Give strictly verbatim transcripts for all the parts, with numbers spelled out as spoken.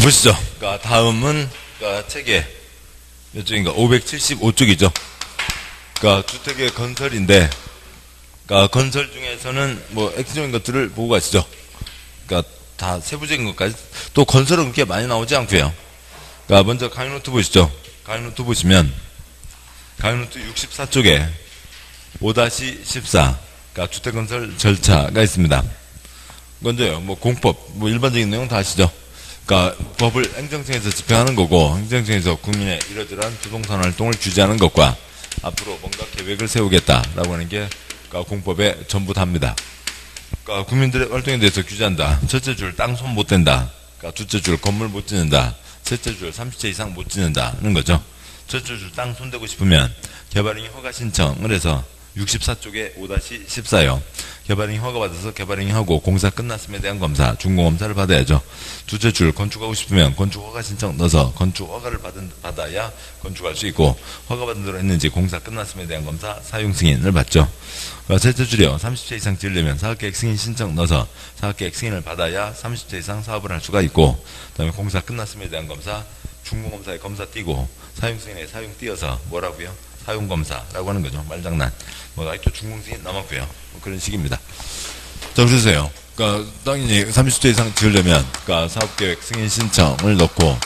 보시죠. 그러니까 다음은 그러니까 책에 몇 쪽인가? 오백칠십오 쪽이죠. 그러니까 주택의 건설인데, 그러니까 건설 중에서는 뭐 엑스적인 것들을 보고 가시죠. 그러니까 다 세부적인 것까지. 또 건설은 그렇게 많이 나오지 않고요. 그러니까 먼저 강의노트 보시죠. 강의노트 보시면 강의노트 육십사 쪽에 오 십사, 그러니까 주택건설 절차가 있습니다. 먼저요, 뭐 공법, 뭐 일반적인 내용 다 아시죠? 그러니까 법을 행정청에서 집행하는 거고, 행정청에서 국민의 이러저러한 부동산 활동을 규제하는 것과 앞으로 뭔가 계획을 세우겠다라고 하는 게 그러니까 공법에 전부 답니다. 그러니까 국민들의 활동에 대해서 규제한다. 첫째 줄 땅 손 못 댄다. 그러니까 둘째 줄 건물 못 짓는다. 셋째 줄 삼십 채 이상 못 짓는다는 거죠. 첫째 줄 땅 손 대고 싶으면 개발행위 허가 신청을 해서 육십사 쪽에 오 십사요. 개발행위 허가받아서 개발행위 하고 공사 끝났음에 대한 검사, 준공검사를 받아야죠. 둘째 줄 건축하고 싶으면 건축 허가 신청 넣어서 건축 허가를 받은, 받아야 건축할 수 있고, 허가받은 대로 했는지 공사 끝났음에 대한 검사, 사용 승인을 받죠. 셋째 줄이요. 삼십 채 이상 지으려면 사업계획 승인 신청 넣어서 사업계획 승인을 받아야 삼십 채 이상 사업을 할 수가 있고, 그 다음에 공사 끝났음에 대한 검사, 준공검사에 검사 띄고 사용 승인에 사용 띄어서 뭐라고요? 사용검사라고 하는 거죠. 말장난. 뭐, 아직도 준공승인 남았고요. 뭐 그런 식입니다. 자, 보세요. 그러니까, 당연히 삼십 대 이상 지으려면, 그러니까 사업계획 승인 신청을 넣고,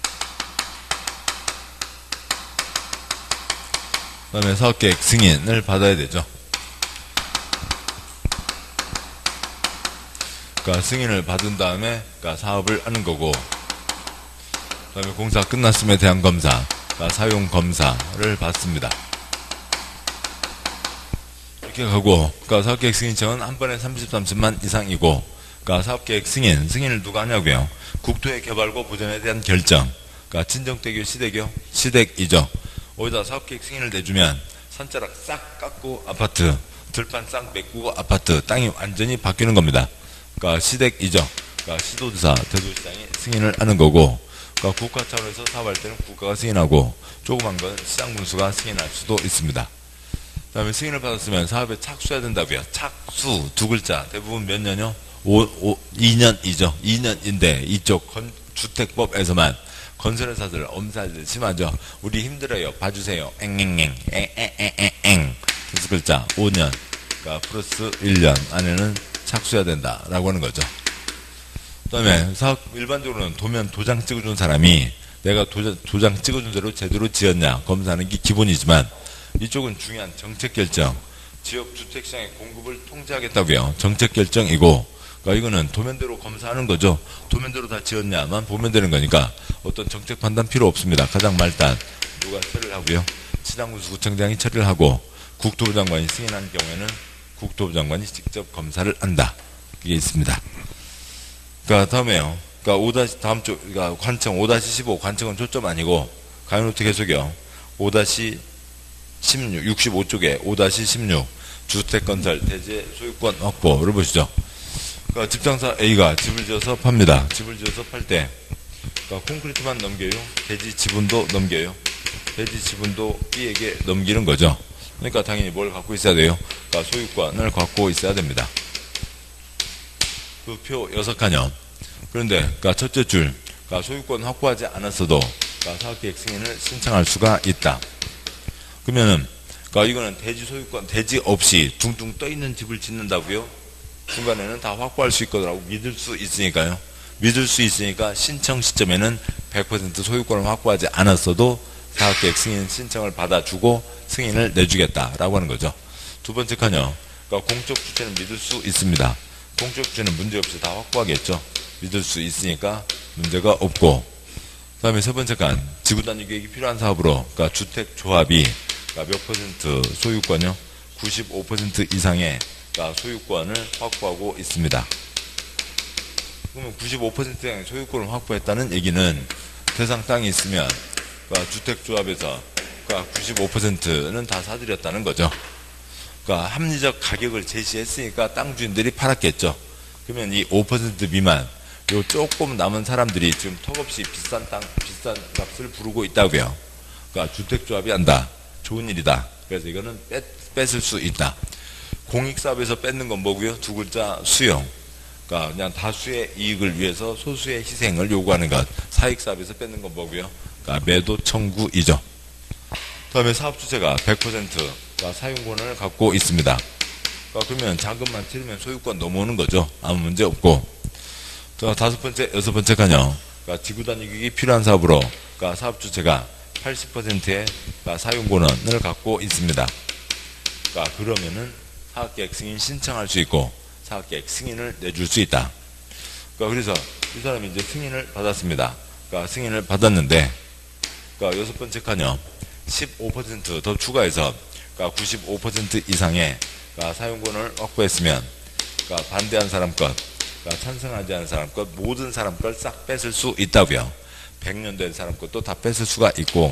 그 다음에 사업계획 승인을 받아야 되죠. 그러니까 승인을 받은 다음에, 그러니까 사업을 하는 거고, 그 다음에 공사 끝났음에 대한 검사, 그러니까 사용검사를 받습니다. 이렇게 가고, 그러니까 사업계획 승인 신청은 한 번에 삼십삼 천만 이상이고, 그러니까 사업계획 승인, 승인을 누가 하냐고요? 국토의 개발과 보전에 대한 결정, 그러니까 친정대교, 시대교, 시댁이죠. 어디다 사업계획 승인을 내주면 산자락 싹 깎고 아파트, 들판 싹 메꾸고 아파트, 땅이 완전히 바뀌는 겁니다. 그러니까 시댁이죠. 그러니까 시도지사, 대도시장이 승인을 하는 거고, 그러니까 국가 차원에서 사업할 때는 국가가 승인하고, 조그만 건 시장 군수가 승인할 수도 있습니다. 그 다음에 승인을 받았으면 사업에 착수해야 된다고요. 착수 두 글자, 대부분 몇 년이요? 오, 오, 이 년이죠. 이 년인데 이쪽 건, 주택법에서만 건설회사들 엄살들 심하죠. 우리 힘들어요. 봐주세요. 앵앵앵 앵앵앵앵 두 글자 오 년, 그러니까 플러스 일 년 안에는 착수해야 된다라고 하는 거죠. 그 다음에 사업 일반적으로는 도면 도장 찍어준 사람이 내가 도장, 도장 찍어준 대로 제대로 지었냐 검사하는 게 기본이지만, 이쪽은 중요한 정책 결정, 지역 주택시장의 공급을 통제하겠다고요. 정책 결정이고, 그러니까 이거는 도면대로 검사하는 거죠. 도면대로 다 지었냐만 보면 되는 거니까 어떤 정책 판단 필요 없습니다. 가장 말단 누가 처리를 하고요. 시장군수 구청장이 처리를 하고, 국토부 장관이 승인한 경우에는 국토부 장관이 직접 검사를 한다. 이게 있습니다. 그러니까 다음에요. 그러니까 오 다음 쪽, 그러니까 관청 오 십오, 관청은 초점 아니고 강의노트 계속이요. 오 십육, 육십오 쪽에 오 십육 주택건설 대제 소유권 확보를 보시죠. 그러니까 집장사 A가 집을 지어서 팝니다. 집을 지어서 팔 때 그러니까 콘크리트만 넘겨요. 대지 지분도 넘겨요. 대지 지분도 B에게 넘기는 거죠. 그러니까 당연히 뭘 갖고 있어야 돼요? 그러니까 소유권을 갖고 있어야 됩니다. 그 표 여섯 칸이요. 그런데 그러니까 첫째 줄, 그러니까 소유권 확보하지 않았어도 그러니까 사업계획 승인을 신청할 수가 있다. 그러면은 그러니까 이거는 대지 소유권, 대지 없이 둥둥 떠 있는 집을 짓는다고요? 중간에는 다 확보할 수 있거든요. 믿을 수 있으니까요. 믿을 수 있으니까 신청 시점에는 백 퍼센트 소유권을 확보하지 않았어도 사업계획 승인 신청을 받아주고 승인을 내주겠다라고 하는 거죠. 두 번째 칸이요. 그러니까 공적 주체는 믿을 수 있습니다. 공적 주체는 문제없이 다 확보하겠죠. 믿을 수 있으니까 문제가 없고, 그 다음에 세 번째 칸, 지구단위 계획이 필요한 사업으로, 그러니까 주택조합이 그러니까 몇 퍼센트 소유권이요? 구십오 퍼센트 이상의 그러니까 소유권을 확보하고 있습니다. 그러면 구십오 퍼센트 이상의 소유권을 확보했다는 얘기는 대상 땅이 있으면 그러니까 주택조합에서 그러니까 구십오 퍼센트는 다 사들였다는 거죠. 그러니까 합리적 가격을 제시했으니까 땅 주인들이 팔았겠죠. 그러면 이 오 퍼센트 미만, 요 조금 남은 사람들이 지금 턱없이 비싼 땅, 비싼 값을 부르고 있다고요. 그러니까 주택조합이 한다. 좋은 일이다. 그래서 이거는 뺏, 뺏을 수 있다. 공익사업에서 뺏는 건 뭐고요? 두 글자 수용. 그러니까 그냥 다수의 이익을 위해서 소수의 희생을 요구하는 것. 사익사업에서 뺏는 건 뭐고요? 그러니까 매도 청구이죠. 다음에 사업주체가 백 퍼센트 그러니까 사용권을 갖고 있습니다. 그러니까 그러면 자금만 치르면 소유권 넘어오는 거죠. 아무 문제 없고. 자, 다섯 번째, 여섯 번째 칸요. 그러니까 지구단 이익이 필요한 사업으로 그러니까 사업주체가 팔십 퍼센트의 그러니까 사용권을 갖고 있습니다. 그러니까 그러면은 사업계획 승인 신청할 수 있고 사업계획 승인을 내줄 수 있다. 그러니까 그래서 이 사람이 이제 승인을 받았습니다. 그러니까 승인을 받았는데, 그러니까 여섯 번째 칸요. 십오 퍼센트 더 추가해서 그러니까 구십오 퍼센트 이상의 그러니까 사용권을 확보했으면 그러니까 반대한 사람 것, 그러니까 찬성하지 않은 사람 것, 모든 사람 걸 싹 뺏을 수 있다고요. 백 년 된 사람 것도 다 뺏을 수가 있고,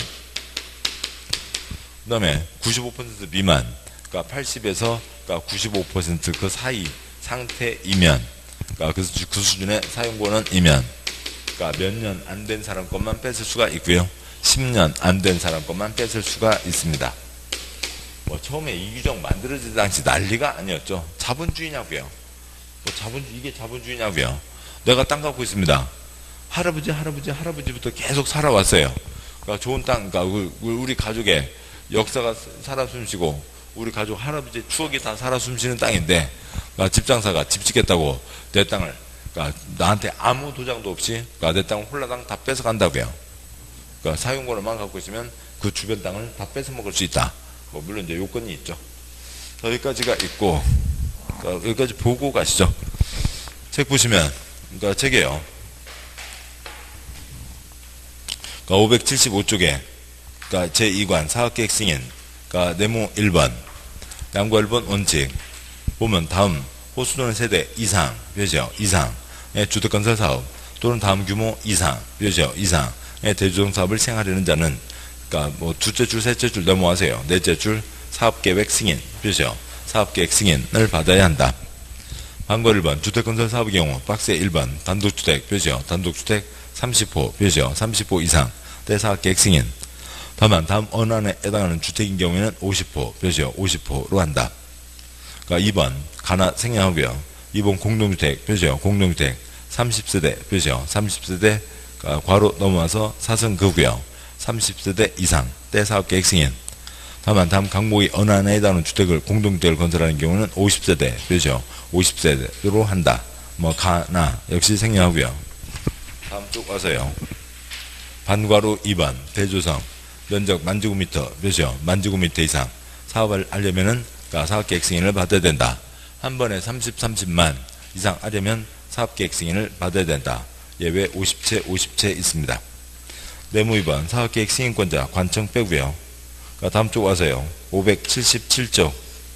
그 다음에 구십오 퍼센트 미만, 그러니까 팔십에서 그러니까 구십오 퍼센트 그 사이 상태이면, 그러니까 그, 수, 그 수준의 사용권은 이면, 그러니까 몇 년 안 된 사람 것만 뺏을 수가 있고요. 십 년 안 된 사람 것만 뺏을 수가 있습니다. 뭐 처음에 이 규정 만들어질 당시 난리가 아니었죠. 자본주의냐고요. 뭐 자본주의, 이게 자본주의냐고요. 내가 땅 갖고 있습니다. 할아버지, 할아버지, 할아버지부터 계속 살아왔어요. 그러니까 좋은 땅, 그러니까 우리 가족의 역사가 살아 숨쉬고 우리 가족 할아버지 추억이 다 살아 숨쉬는 땅인데, 그러니까 집장사가 집 짓겠다고 내 땅을, 그러니까 나한테 아무 도장도 없이 그러니까 내 땅을 홀라당 다 뺏어 간다고요. 그러니까 사용권을만 갖고 있으면 그 주변 땅을 다 뺏어 먹을 수 있다. 뭐 물론 이제 요건이 있죠. 여기까지가 있고, 그러니까 여기까지 보고 가시죠. 책 보시면, 그러니까 책이에요. 그러니까 오백칠십오 쪽에, 그러니까 제이 관 사업계획 승인, 그러니까 네모 일 번, 양과 일 번 원칙 보면 다음 호수 또는 세대 이상, 그죠? 이상의 주택건설 사업 또는 다음 규모 이상, 그죠? 이상의 대주동 사업을 시행하려는 자는, 그러니까 뭐 둘째 줄, 셋째 줄 넘어가세요. 넷째 줄 사업계획 승인, 그죠? 사업계획 승인을 받아야 한다. 방거 일 번 주택건설 사업의 경우 박스에 일 번 단독주택, 그죠? 단독주택 삼십 호, 그죠? 삼십 호 이상 대 사업계획 승인. 다만 다음 언안에 해당하는 주택인 경우에는 오십 호, 그죠? 오십 호로 한다. 그러니까 이 번 가나 생략하고요. 이 번 공동주택, 그죠? 공동주택 삼십 세대, 그죠? 삼십 세대 그러니까 괄호 넘어와서 사성급고요. 삼십 세대 이상 때 사업계획 승인. 다만 다음 강목의 어느 안에 해당하는 주택을 공동주택을 건설하는 경우는 오십 세대, 그죠? 오십 세대로 한다. 뭐 가나 역시 생략하고요. 다음 쭉 와서요. 반괄호 이 번 대조성 면적 만제곱미터, 그죠? 만제곱미터 이상 사업을 하려면은 그러니까 사업계획 승인을 받아야 된다. 한 번에 삼십, 삼십만 이상 하려면 사업계획 승인을 받아야 된다. 예외 오십 채, 오십 채 있습니다. 네모 이 번 사업계획 승인권자 관청 빼고요. 그러니까 다음 쪽 와서요. 오백칠십칠 쪽.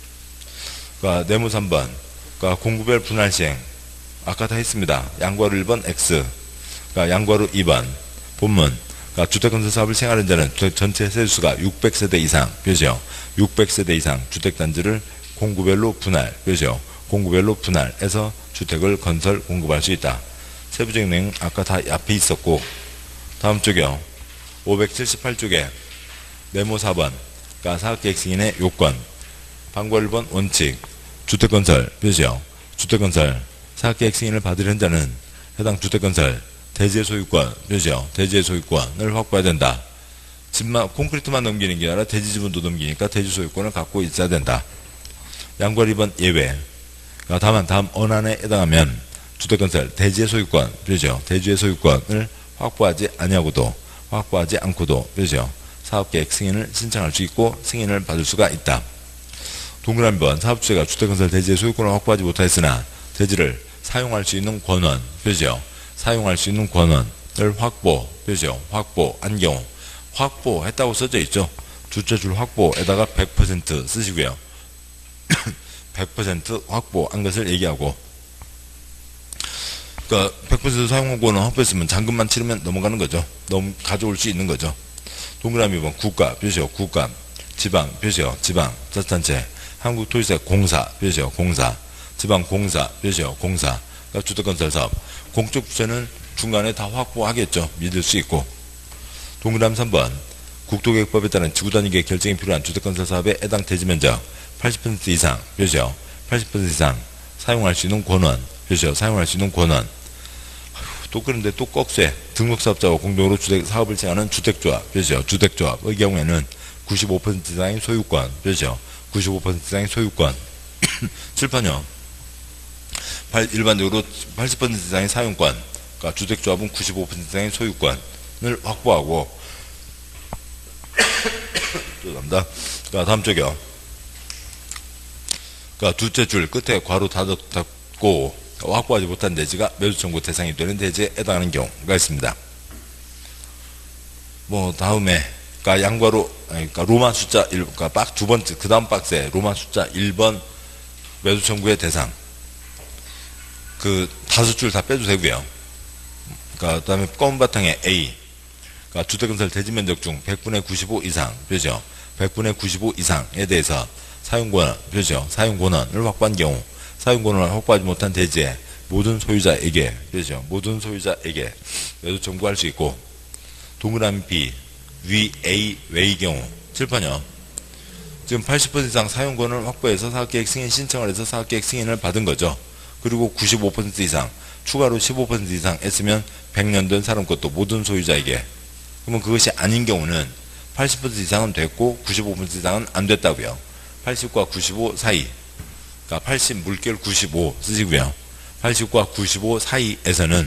그러니까 네모 삼 번 그러니까 공구별 분할 시행 아까 다 했습니다. 양괄호 일 번 X, 그러니까 양괄호 이 번 본문, 그러니까 주택건설 사업을 시행하는 자는 전체 세대수가 육백 세대 이상, 그죠? 육백 세대 이상 주택단지를 공구별로 분할, 그죠? 공구별로 분할해서 주택을 건설 공급할 수 있다. 세부적인 내용 아까 다 앞에 있었고, 다음 쪽이요. 오백칠십팔 쪽에 네모 사 번 그러니까 사업계획 승인의 요건, 방과 일 번 원칙, 주택건설, 그죠? 주택건설 사업계획 승인을 받으려는 자는 해당 주택건설 대지의 소유권, 그죠? 대지의 소유권을 확보해야 된다. 집만, 콘크리트만 넘기는 게 아니라 대지 지분도 넘기니까 대지 소유권을 갖고 있어야 된다. 양괄 이 번 예외. 그러니까 다만 다음 언안에 해당하면 주택건설 대지의 소유권, 그죠? 대지의 소유권을 확보하지 아니하고도, 확보하지 않고도, 그죠? 사업계획 승인을 신청할 수 있고 승인을 받을 수가 있다. 동그라미 번 사업주체가 주택건설 대지의 소유권을 확보하지 못하였으나 대지를 사용할 수 있는 권원, 그죠? 사용할 수 있는 권원을 확보, 그죠? 확보한 경우, 확보했다고 써져 있죠. 주체줄 확보에다가 백 퍼센트 쓰시고요. 백 퍼센트 확보한 것을 얘기하고, 그러니까 백 퍼센트 사용 권원 확보했으면 잔금만 치르면 넘어가는 거죠. 넘 가져올 수 있는 거죠. 동그라미 번 국가, 그죠? 국가, 지방, 그죠? 지방, 자치단체, 한국토지사 공사, 그죠? 공사, 지방공사, 그죠? 공사, 그러니까 주택건설 사업. 공적 주체는 중간에 다 확보하겠죠. 믿을 수 있고. 동그라미 삼 번 국토계획법에 따른 지구단위계획 결정이 필요한 주택건설 사업의 해당 대지 면적 팔십 퍼센트 이상, 그죠? 팔십 퍼센트 이상 사용할 수 있는 권원 그렇죠. 사용할 수 있는 권한. 또 그런데 또 꺽쇠 등록사업자와 공동으로 주택 사업을 제한하는 주택조합, 그렇죠. 주택조합의 경우에는 구십오 퍼센트 이상의 소유권, 그렇죠. 구십오 퍼센트 이상의 소유권. 칠판요. 일반적으로 팔십 퍼센트 이상의 사용권, 그러니까 주택조합은 구십오 퍼센트 이상의 소유권을 확보하고. 죄송합니다. 그러니까 다음 쪽이요. 그러니까 둘째 줄 끝에 괄호 닫고 확보하지 못한 대지가 매수 청구 대상이 되는 대지에 해당하는 경우가 있습니다. 뭐 다음에 그러니까 양괄호 그러니까 로마 숫자 일, 그러니까 박 두 번째 그 다음 박스에 로마 숫자 일 번 매수 청구의 대상 그 다섯 줄 다 빼도 되고요. 그러니까 그다음에 검은 바탕에 A 그러니까 주택건설 대지 면적 중 백분의 구십오 이상, 그렇죠. 백분의 구십오 이상에 대해서 사용권한, 그렇죠. 사용권한을 확보한 경우 사용권을 확보하지 못한 대지에 모든 소유자에게, 그렇죠. 모든 소유자에게 매수 청구할 수 있고. 동그라미 B 위 A 외의 경우 칠판요. 지금 팔십 퍼센트 이상 사용권을 확보해서 사업계획 승인 신청을 해서 사업계획 승인을 받은 거죠. 그리고 구십오 퍼센트 이상 추가로 십오 퍼센트 이상 했으면 백 년 된 사람 것도 모든 소유자에게. 그러면 그것이 아닌 경우는 팔십 퍼센트 이상은 됐고 구십오 퍼센트 이상은 안 됐다고요. 팔십과 구십오 사이, 그러니까 팔십 물결 구십오 쓰시고요. 팔십과 구십오 사이에서는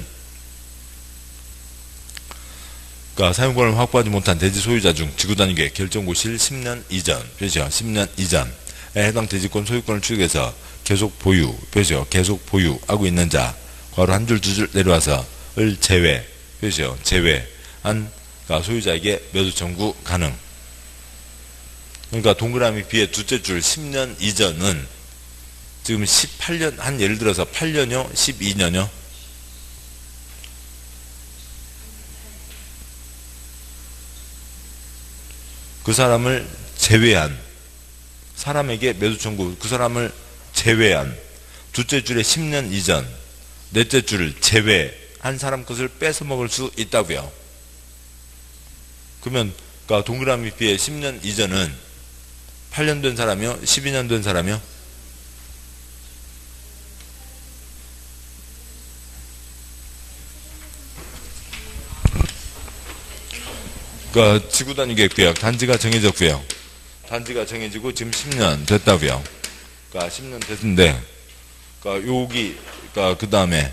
그러니까 사용권을 확보하지 못한 대지 소유자 중 지구단위계획 결정고시일 십 년 이전, 그렇죠. 십 년 이전에 해당 대지권 소유권을 취득해서 계속 보유, 그렇죠. 계속 보유하고 있는 자, 괄호 한 줄 두 줄 내려와서 을 제외, 그렇죠. 제외한 그러니까 소유자에게 매수 청구 가능. 그러니까 동그라미 B의 둘째 줄 십 년 이전은 지금 십팔 년, 한 예를 들어서 팔 년요, 십이 년요. 그 사람을 제외한, 사람에게 매수 청구, 그 사람을 제외한, 둘째 줄에 십 년 이전, 넷째 줄을 제외한 사람 것을 뺏어 먹을 수 있다고요. 그러면 그러니까 동그라미 B의 십 년 이전은 팔 년 된 사람이요? 십이 년 된 사람이요? 그러니까 지구단위계획 단지가 정해졌고요. 단지가 정해지고 지금 십 년 됐다고요. 그러니까 십 년 됐는데, 그러니까 여기, 그러니까 그 다음에,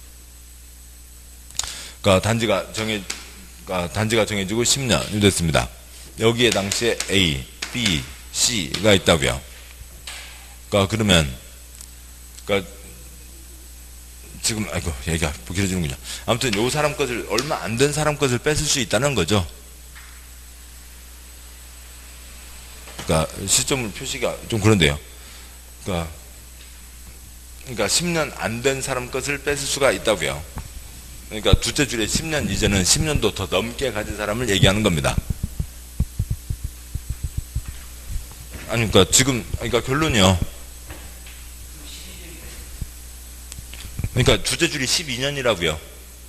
그러니까 단지가 정해, 그러니까 단지가 정해지고 십 년이 됐습니다. 여기에 당시에 A, B, C가 있다고요. 그러니까 그러면, 그러니까 지금 아이고 얘기가 길어지는군요. 아무튼 요 사람 것을 얼마 안 된 사람 것을 뺏을 수 있다는 거죠. 그러니까 시점 표시가 좀 그런데요. 그러니까, 그러니까 십 년 안 된 사람 것을 뺏을 수가 있다고요. 그러니까 둘째 줄에 십 년 이제는 십 년도 더 넘게 가진 사람을 얘기하는 겁니다. 아니 그러니까 지금 그러니까 결론이요. 그러니까 둘째 줄이 십이 년이라고요.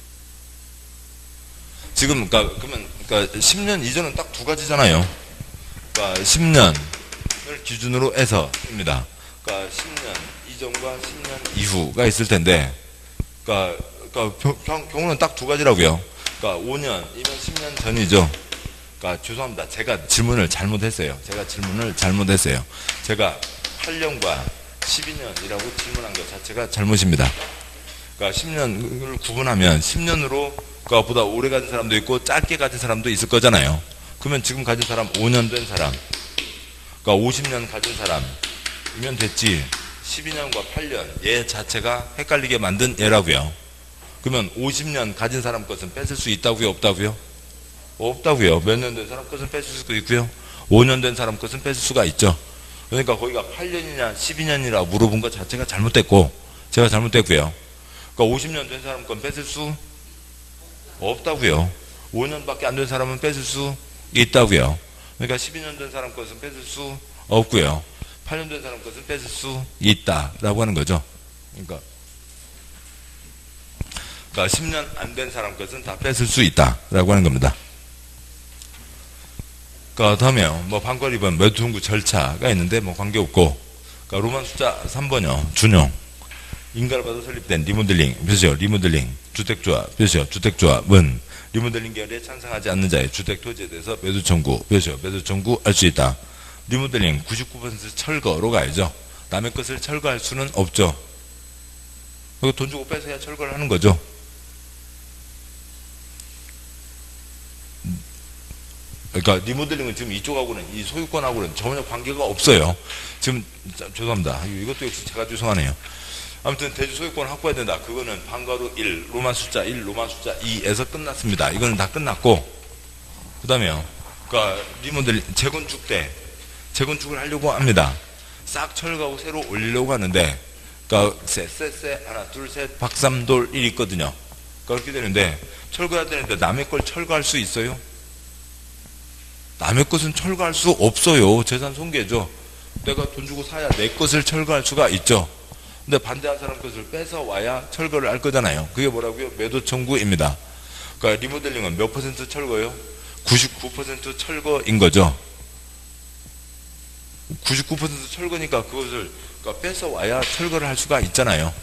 지금 그러니까 그러면 그러니까 십 년 이전은 딱 두 가지잖아요. 그러니까 십 년을 기준으로 해서입니다. 그러니까 십 년 이전과 십 년 이후가 있을 텐데, 그러니까, 그러니까 경, 경우는 딱 두 가지라고요. 그러니까 오 년이면 십 년 전이죠. 그러니까 죄송합니다. 제가 질문을 잘못했어요. 제가 질문을 잘못했어요. 제가 팔 년과 십이 년이라고 질문한 것 자체가 잘못입니다. 그러니까 십 년을 구분하면 십 년으로 그러니까 보다 오래 가진 사람도 있고 짧게 가진 사람도 있을 거잖아요. 그러면 지금 가진 사람 오 년 된 사람, 그러니까 오십 년 가진 사람이면 됐지. 십이 년과 팔 년 얘 자체가 헷갈리게 만든 얘라고요. 그러면 오십 년 가진 사람 것은 뺏을 수 있다고요, 없다고요? 없다고요. 몇 년 된 사람 것은 뺏을 수도 있고요. 오 년 된 사람 것은 뺏을 수가 있죠. 그러니까 거기가 팔 년이냐 십이 년이라 물어본 것 자체가 잘못됐고 제가 잘못됐고요. 그러니까 오십 년 된 사람 건 뺏을 수 없다고요. 오 년밖에 안 된 사람은 뺏을 수 있다고요. 그러니까 십이 년 된 사람 것은 뺏을 수 없고요. 팔 년 된 사람 것은 뺏을 수 있다라고 하는 거죠. 그러니까, 그러니까 십 년 안 된 사람 것은 다 뺏을 수 있다라고 하는 겁니다. 그 다음에 뭐 판권 입은 매도 청구 절차가 있는데 뭐 관계없고, 그러니까 로만 숫자 삼 번이요. 준용. 인가를 받아 설립된 리모델링, 표시요. 리모델링, 주택조합, 표시요. 주택조합은 리모델링 계열에 찬성하지 않는 자의 주택 토지에 대해서 매도 청구, 표시요. 매도 청구할 수 있다. 리모델링 구십구 퍼센트 철거로 가야죠. 남의 것을 철거할 수는 없죠. 그거 돈 주고 뺏어야 철거를 하는 거죠. 그러니까 리모델링은 지금 이쪽하고는 이 소유권하고는 전혀 관계가 없어요. 지금 죄송합니다. 이것도 역시 제가 죄송하네요. 아무튼 대주 소유권 확보해야 된다. 그거는 방가루 일, 로마 숫자 일, 로마 숫자 이에서 끝났습니다. 이거는 다 끝났고, 그 다음에요. 그러니까 리모델링 재건축 때 재건축을 하려고 합니다. 싹 철거하고 새로 올리려고 하는데, 그러니까 쎄쎄쎄 하나 둘셋 박삼돌 일 있거든요. 그렇게 되는데 철거해야 되는데 남의 걸 철거할 수 있어요? 남의 것은 철거할 수 없어요. 재산 손괴죠. 내가 돈 주고 사야 내 것을 철거할 수가 있죠. 근데 반대한 사람 것을 뺏어 와야 철거를 할 거잖아요. 그게 뭐라고요? 매도 청구입니다. 그러니까 리모델링은 몇 퍼센트 철거요? 구십구 퍼센트 철거인 거죠. 구십구 퍼센트 철거니까 그것을 그러니까 뺏어 와야 철거를 할 수가 있잖아요.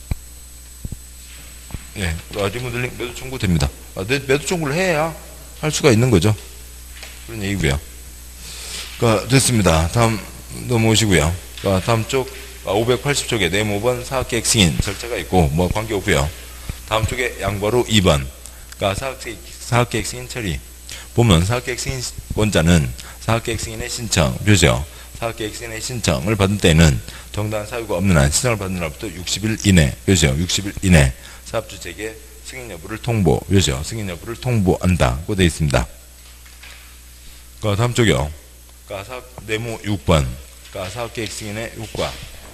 예, 그러니까 리모델링 매도 청구됩니다. 매도 청구를 해야 할 수가 있는 거죠. 그런 얘기고요. 그러니까 됐습니다. 다음 넘어오시고요. 그러니까 다음 쪽 오백팔십 쪽에 네모번 사업계획 승인 절차가 있고 뭐 관계없고요. 다음 쪽에 양보로 이 번 그러니까 사업계획, 사업계획 승인 처리 보면 사업계획 승인권자는 사업계획 승인의 신청 표시요. 사업계획 승인의 신청을 받은 때는 정당한 사유가 없는 한 신청을 받는 날부터 육십 일 이내 표시요. 육십 일 이내 사업주체에게 승인 여부를 통보 표시요. 승인 여부를 통보한다고 되어 있습니다. 그러니까 다음 쪽이요. 그러니까 사업, 네모 육 번 그러니까 사업계획 승인의 효과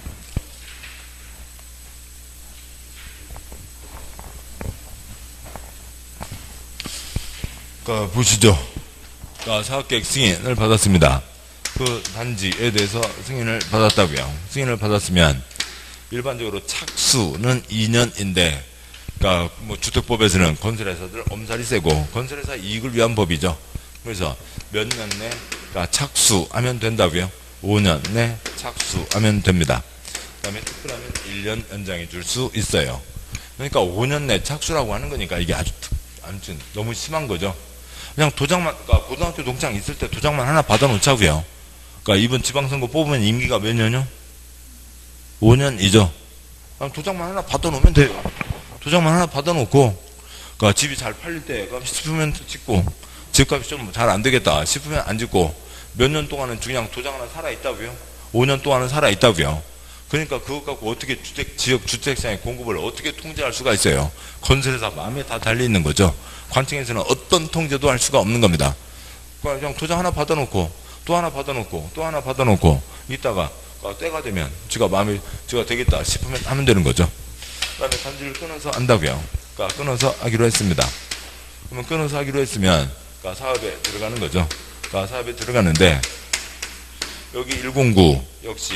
그러니까 보시죠. 그러니까 사업계획 승인을 받았습니다. 그 단지에 대해서 승인을 받았다고요. 승인을 받았으면 일반적으로 착수는 이 년인데 그러니까 뭐 주택법에서는 건설회사들 엄살이 세고 건설회사 이익을 위한 법이죠. 그래서 몇 년 내 그러니까 착수하면 된다고요. 오 년 내 착수하면 됩니다. 그 다음에 특별하면 일 년 연장해 줄 수 있어요. 그러니까 오 년 내 착수라고 하는 거니까 이게 아주 아무튼 너무 심한 거죠. 그냥 도장만 그러니까 고등학교 동창 있을 때 도장만 하나 받아놓자고요. 그러니까 이번 지방선거 뽑으면 임기가 몇 년이요? 오 년이죠. 도장만 하나 받아놓으면 돼요. 도장만 하나 받아놓고 그러니까 집이 잘 팔릴 때 싶으면 짓고 집값이 좀 잘 안 되겠다 싶으면 안 짓고 몇 년 동안은 그냥 도장 하나 살아있다고요? 오 년 동안은 살아있다고요? 그러니까 그것 갖고 어떻게 주택, 지역 주택시장의 공급을 어떻게 통제할 수가 있어요? 건설회사 마음에 다 달려있는 거죠. 관청에서는 어떤 통제도 할 수가 없는 겁니다. 그냥 도장 하나 받아놓고 또 하나 받아놓고 또 하나 받아놓고 있다가 때가 되면 지가 마음에 지가 되겠다 싶으면 하면 되는 거죠. 그 다음에 단지를 끊어서 한다고요. 그러니까 끊어서 하기로 했습니다. 그러면 끊어서 하기로 했으면 그러니까 사업에 들어가는 거죠. 그러니까 사업에 들어가는데 여기 일공구 역시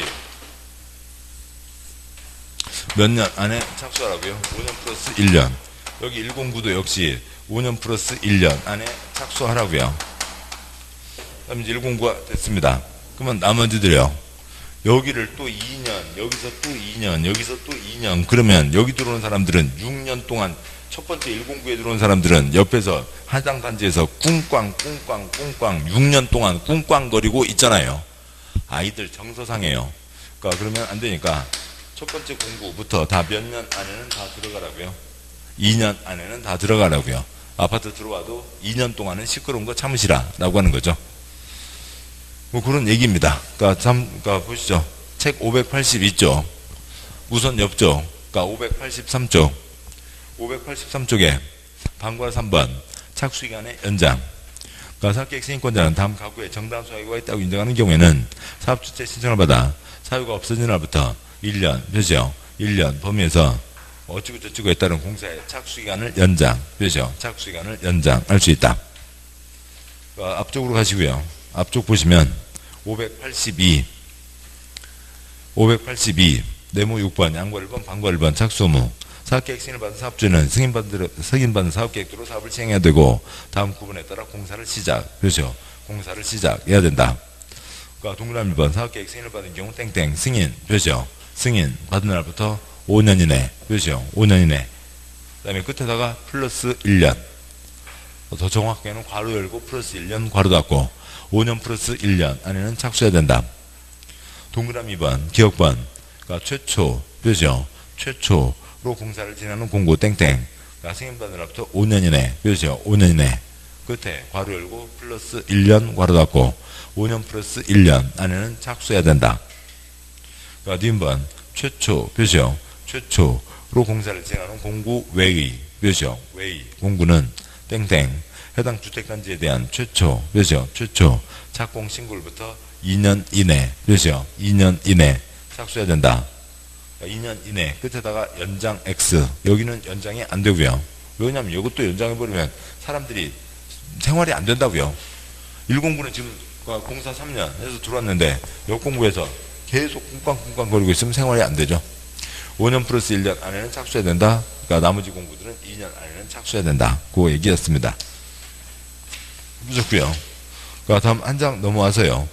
몇 년 안에 착수하라고요. 오 년 플러스 일 년. 여기 일공구도 역시 오 년 플러스 일 년 안에 착수하라고요. 그 다음에 이제 일공구가 됐습니다. 그러면 나머지들이요. 여기를 또 이 년, 여기서 또 이 년, 여기서 또 이 년. 그러면 여기 들어오는 사람들은 육 년 동안 첫 번째 일공구에 들어온 사람들은 옆에서 한장 단지에서 꿍꽝 꿍꽝 꿍꽝 육 년 동안 꿍꽝거리고 있잖아요. 아이들 정서상해요. 그러니까 그러면 안 되니까 첫 번째 공구부터 다 몇 년 안에는 다 들어가라고요. 이 년 안에는 다 들어가라고요. 아파트 들어와도 이 년 동안은 시끄러운 거 참으시라 라고 하는 거죠. 뭐 그런 얘기입니다. 그러니까 참, 그러니까 보시죠. 책 오백팔십이 쪽 우선 옆쪽 그러니까 오백팔십삼 쪽 오백팔십삼 쪽에 방과 삼 번 착수기간의 연장. 그러니까 사업계획 승인권자는 다음 가구에 정당한 사유가 있다고 인정하는 경우에는 사업주체 신청을 받아 사유가 없어진 날부터 일 년, 그죠? 일 년 범위에서 어찌고 저찌고에 따른 공사의 착수기간을 연장, 그죠? 착수기간을 연장할 수 있다. 그러니까 앞쪽으로 가시고요. 앞쪽 보시면 오백팔십이, 오백팔십이 네모 육 번, 양과 일 번, 방과 일 번 착수 의무. 사업계획 승인을 받은 사업주는 승인받은, 승인받은 사업계획대로 사업을 시행해야 되고 다음 구분에 따라 공사를 시작, 그렇죠? 공사를 시작해야 된다. 그러니까 동그라미 일 번 사업계획 승인을 받은 경우 땡땡 승인, 그렇죠? 승인 받은 날부터 오 년 이내 몇이요? 오 년 이내. 그 다음에 끝에다가 플러스 일 년. 더 정확하게는 괄호 열고 플러스 일 년 괄호 닫고 오 년 플러스 일 년 안에는 착수해야 된다. 동그라미 이 번 기억번. 그러니까 최초 몇이요? 최초로 공사를 진행하는 공고 땡땡. 그러니까 승인 받은 날부터 오 년 이내 몇이요? 오 년 이내. 끝에 괄호 열고 플러스 일 년 괄호 닫고 오 년 플러스 일 년 안에는 착수해야 된다. 그러니까 니은번 최초 몇이요? 최초로 공사를 진행하는 공고 외의 몇이요? 외의 공고는 땡땡 해당 주택단지에 대한 최초 몇이요? 최초 착공 신고일부터 이 년 이내 몇이요? 이 년 이내 착수해야 된다. 그러니까 이 년 이내 끝에다가 연장 X. 여기는 연장이 안 되고요. 왜냐하면 이것도 연장해버리면 사람들이 생활이 안 된다고요. 일 공부는 지금 공사 삼 년 해서 들어왔는데 역 공부에서 계속 꿍꽝꿍꽝 거리고 있으면 생활이 안 되죠. 오 년 플러스 일 년 안에는 착수해야 된다. 그러니까 나머지 공부들은 이 년 안에는 착수해야 된다. 그 얘기였습니다. 무섭고요. 그러니까 다음 한 장 넘어와서요.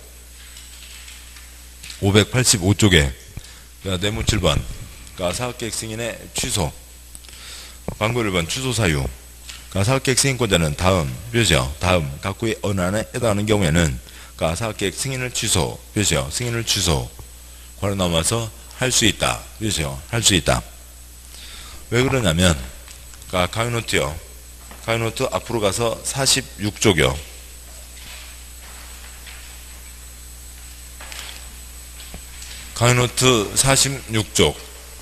오백팔십오 쪽에 그러니까 네모 칠 번 그러니까 사업계획 승인의 취소. 광고 일 번 취소 사유. 그러니까 사업계획 승인권자는 다음 몇이요? 다음 각구의 어느 안에 해당하는 경우에는 그러니까 사업계획 승인을 취소 몇이요? 승인을 취소 괄호 넘어서 할 수 있다 몇이요? 할 수 있다. 왜 그러냐면 그러니까 강의노트요. 강의노트 앞으로 가서 사십육 쪽이요. 강의노트 사십육 쪽.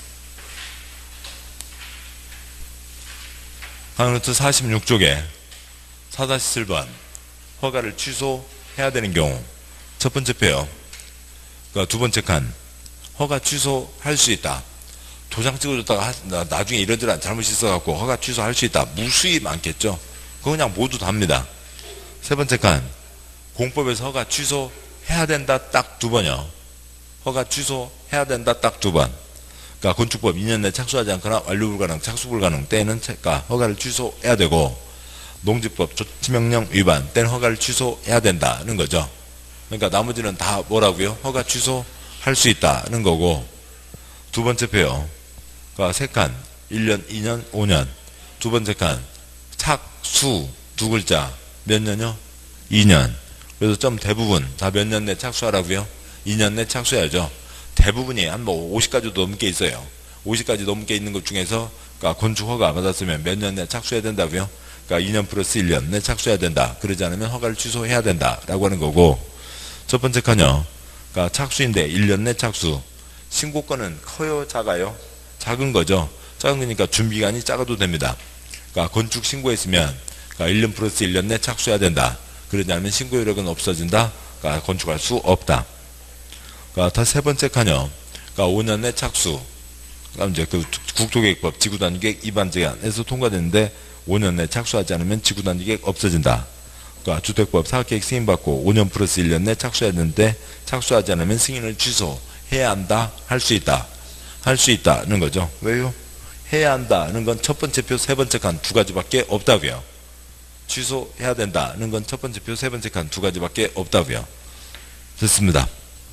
강의노트 사십육 쪽에 사 칠 번 허가를 취소해야 되는 경우 첫 번째 표요. 그러니까 두 번째 칸 허가 취소할 수 있다. 도장 찍어줬다가 나중에 이러저러 잘못이 있어갖고 허가 취소할 수 있다. 무수히 많겠죠. 그거 그냥 모두 답니다. 세 번째 칸 공법에서 허가 취소해야 된다 딱 두 번이요. 허가 취소해야 된다 딱 두 번. 그러니까 건축법 이 년 내 착수하지 않거나 완료 불가능, 착수 불가능 때는 그러니까 허가를 취소해야 되고 농지법 조치명령 위반 때는 허가를 취소해야 된다는 거죠. 그러니까 나머지는 다 뭐라고요? 허가 취소할 수 있다는 거고 두 번째 표요. 그러니까 세 칸 일 년, 이 년, 오 년. 두 번째 칸 착수 두 글자 몇 년요? 이 년. 그래서 좀 대부분 다 몇 년 내 착수하라고요? 이 년 내 착수해야죠. 대부분이 한 뭐 오십 가지도 넘게 있어요. 오십 가지 넘게 있는 것 중에서 그러니까 건축 허가 받았으면 몇 년 내 착수해야 된다고요? 그러니까 이 년 플러스 일 년 내 착수해야 된다. 그러지 않으면 허가를 취소해야 된다라고 하는 거고 첫 번째 칸요. 그러니까 착수인데 일 년 내 착수. 신고건은 커요, 작아요? 작은 거죠. 작은 거니까 준비기간이 작아도 됩니다. 그러니까 건축 신고했으면 그러니까 일 년 플러스 일 년 내 착수해야 된다. 그러지 않으면 신고 효력은 없어진다. 그러니까 건축할 수 없다. 그러니까 다 세 번째 칸요. 그러니까 오 년 내 착수. 그러니까 이제 그 국토계획법 지구단계획 위반 제한에서 통과됐는데 오 년 내 착수하지 않으면 지구단계획 없어진다. 그러니까 주택법 사업계획 승인받고 오 년 플러스 일 년 내 착수해야 되는데 착수하지 않으면 승인을 취소해야 한다. 할 수 있다. 할 수 있다는 거죠. 왜요? 해야 한다는 건 첫 번째 표, 세 번째 칸 두 가지밖에 없다고요. 취소해야 된다는 건 첫 번째 표, 세 번째 칸 두 가지밖에 없다고요. 됐습니다.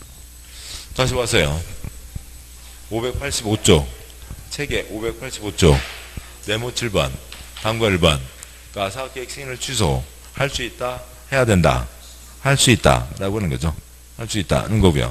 다시 와서요. 오백팔십오 쪽 책에 오백팔십오 쪽 네모 칠 번 다음과 일 번 그러니까 사업계획 승인을 취소할 수 있다. 해야 된다. 할 수 있다 라고 하는 거죠. 할 수 있다는 거고요.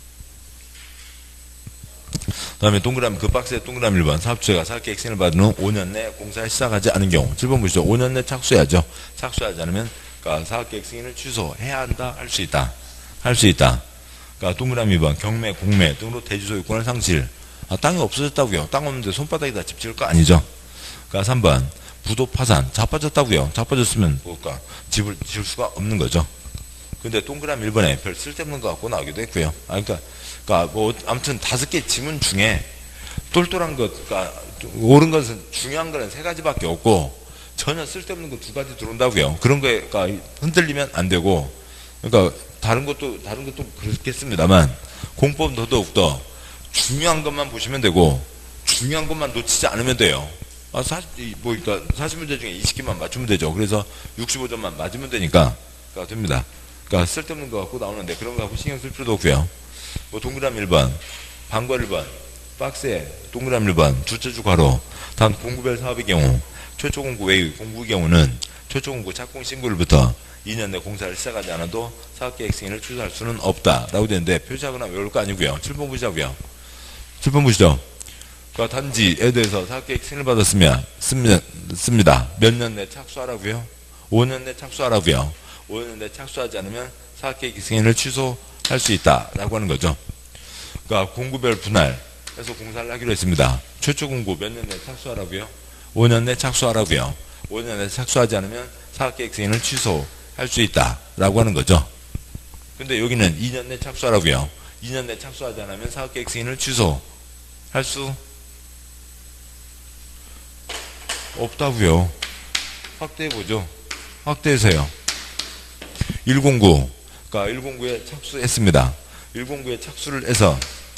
그 다음에 동그라미 그 박스에 동그라미 일 번 사업주체가 사업계획 승인을 받은 후 오 년 내 공사를 시작하지 않은 경우 칠 번 보시죠. 오 년 내 착수해야죠. 착수하지 않으면 그러니까 사업계획 승인을 취소해야 한다. 할 수 있다. 할 수 있다. 그러니까 동그라미 이 번 경매, 공매 등으로 대지 소유권을 상실. 아, 땅이 없어졌다고요. 땅 없는데 손바닥에다 집 지을 거 아니죠. 그러니까 삼 번 부도 파산. 자빠졌다고요. 자빠졌으면 뭘까? 집을 지을 수가 없는 거죠. 근데 동그라미 일 번에 별 쓸데없는 거 갖고 나오기도 했고요. 아, 그러니까, 그러니까 뭐 아무튼 다섯 개 지문 중에 똘똘한 것, 그러니까 옳은 것은 중요한 거는 세 가지밖에 없고 전혀 쓸데없는 거 두 가지 들어온다고요. 그런 거에 그러니까 흔들리면 안 되고, 그러니까 다른 것도 다른 것도 그렇겠습니다만 공법은 더더욱더 중요한 것만 보시면 되고 중요한 것만 놓치지 않으면 돼요. 아, 사십, 뭐, 그러니까 사십 문제 중에 이십 개만 맞추면 되죠. 그래서 육십오 점만 맞으면 되니까 그러니까 됩니다. 그러니까 쓸데없는 거 갖고 나오는데 그런 거 갖고 신경 쓸 필요도 없고요. 뭐 동그라미 일 번 방과 일 번, 박스에 동그라미 일 번, 둘째 주 괄호. 단 공구별 사업의 경우, 최초 공구 외의 공구의 경우는 최초 공구 착공 신고일부터 이 년 내 공사를 시작하지 않아도 사업계획 승인을 취소할 수는 없다. 라고 되는데, 표시하거나 외울 거 아니고요. 칠 번 보시자고요. 칠 번 보시죠. 그러니까 단지에 대해서 사업계획 승인을 받았으면, 씁니다. 몇 년 내 착수하라고요? 오 년 내 착수하라고요. 오 년 내 착수하지 않으면 사업계획 승인을 취소할 수 있다. 라고 하는 거죠. 그러니까 공구별 분할해서 공사를 하기로 했습니다. 최초 공구 몇 년 내 착수하라고요? 오 년 내 착수하라고요. 오 년 내 착수하지 않으면 사업계획 승인을 취소할 수 있다. 라고 하는 거죠. 근데 여기는 이 년 내 착수하라고요. 이 년 내 착수하지 않으면 사업계획 승인을 취소할 수 없다고요. 확대해보죠. 확대해서요. 백구, 그러니까 백구에 착수했습니다. 백구에 착수를 해서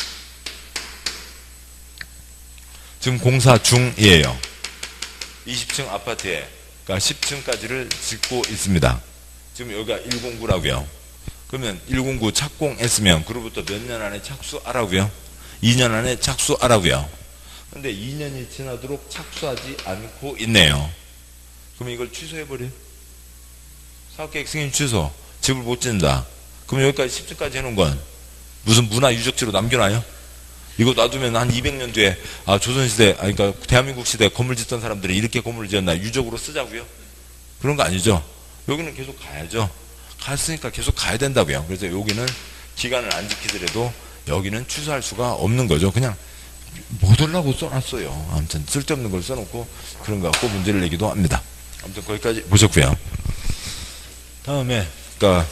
지금 공사 중이에요. 이십 층 아파트에, 그러니까 십 층까지를 짓고 있습니다. 지금 여기가 백구라고요. 그러면 백구 착공했으면 그로부터 몇 년 안에 착수하라고요? 이 년 안에 착수하라고요. 근데 이 년이 지나도록 착수하지 않고 있네요. 그럼 이걸 취소해버려. 사업계획 승인 취소. 집을 못 짓는다. 그럼 여기까지 십 층까지 해놓은 건 무슨 문화유적지로 남겨놔요? 이거 놔두면 한 이백 년 뒤에 아 조선시대, 아 그러니까 대한민국 시대 건물 짓던 사람들이 이렇게 건물을 지었나 유적으로 쓰자고요? 그런 거 아니죠. 여기는 계속 가야죠. 갔으니까 계속 가야 된다고요. 그래서 여기는 기간을 안 지키더라도 여기는 취소할 수가 없는 거죠. 그냥 못 하려고 써놨어요. 아무튼 쓸데없는 걸 써놓고 그런 거 갖고 문제를 내기도 합니다. 아무튼 거기까지 보셨고요. 다음에 그러니까,